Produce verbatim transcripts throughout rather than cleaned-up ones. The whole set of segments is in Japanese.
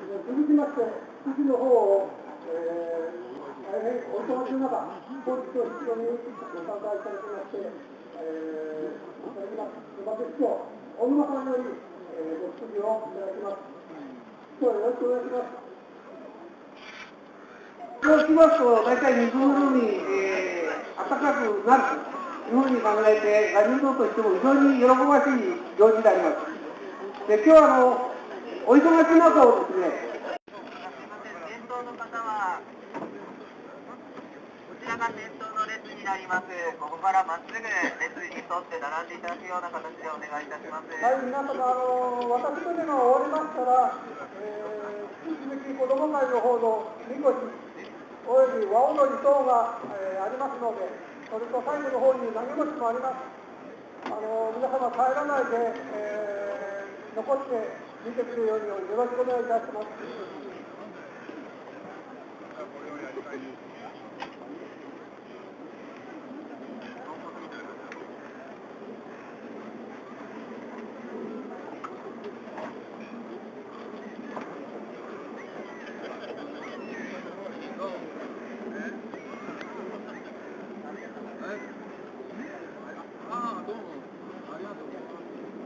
続きまして、次の方を、えー、大変お忙しい中、本日の出場にご参加いただきまして、えー、いただきます。沼津市長、小沼さんより、えー、ご質疑をいただきます。市長、よろしくお願いします。そうしますと、大体水のように、えー、暖かくなるというふうに考えて、外務省としても非常に喜ばしい行事であります。で、今日はあのお忙しい中をですね、 先頭の方は、こちらが先頭の列になります。ここからまっすぐ列に沿って並んでいただくような形でお願いいたします。 はい、皆様、あの私とでが終わりましたら、えー、引き続き子ども会の方のみこし、および和踊り等が、えー、ありますので、それと最後の方に投げ星もあります。あの皆様帰らないで、えー、残って見てくるようによろしくお願いいたします。 ああ、どうもありがとうございます。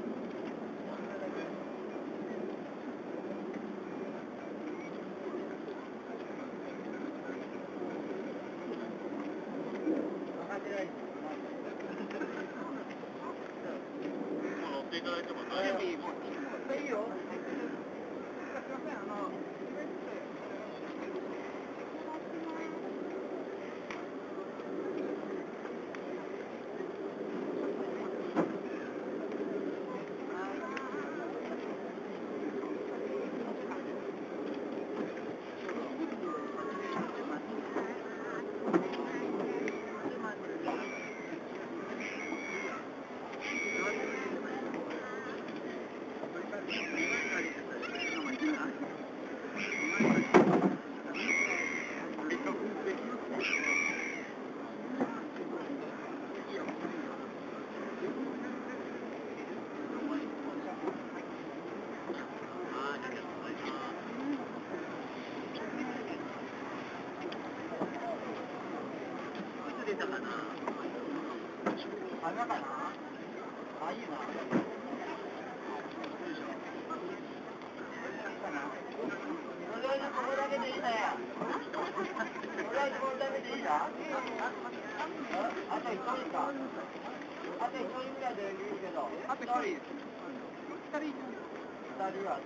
乗っていただいても大丈夫？いいよ。すいません、あの。出たかな。あれだかな。あ、いいな。とりあえずここだけでいいなや。とりあえずここだけでいいな。あと一人か。あと一人ぐらいでいるけど。あと一人。二人。二人は。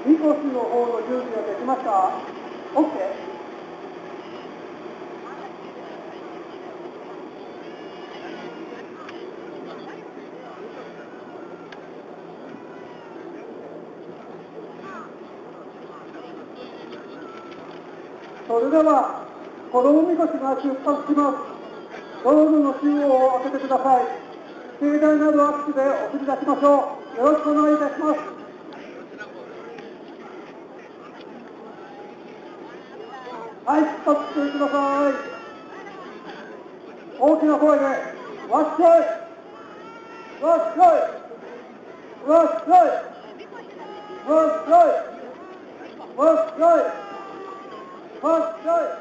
みこしの方の準備ができました。 OK。 それでは子供みこしが出発します。道路の中央を開けてください。盛大なる握手で送り出しましょう。よろしくお願いいたします。はい、出発してください。大きな声で、わっしょい、わっしょい、わっしょい、わっしょい、わっしょい、わっしょい。